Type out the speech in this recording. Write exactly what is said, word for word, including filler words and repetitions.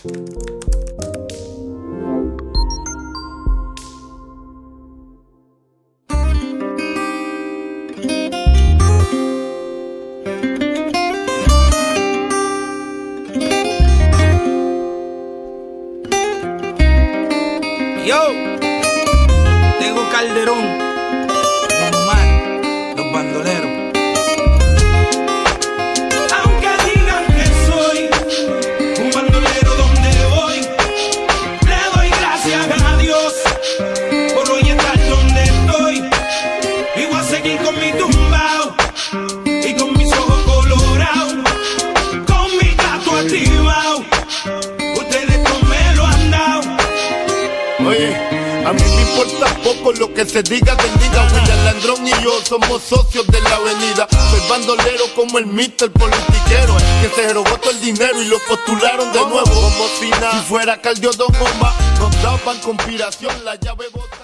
Yo, Tego Calderón, Omar, los bandoleros. Aunque digan que soy un bandolero donde voy, le doy gracias a Dios por hoy estar donde estoy. Y voy a seguir con mi tumbao y con mis ojos colorados, con mi gato activado. Ustedes no me lo han dado. Oye, a mí me importa poco lo que se diga del diga. William Landrón y yo somos socios de la avenida. Soy bandolero como el mister politiquero, que se robó todo el dinero y lo postularon de nuevo como si nada. Si fuera Cardio Don Omar, nos daban conspiración, la llave bota.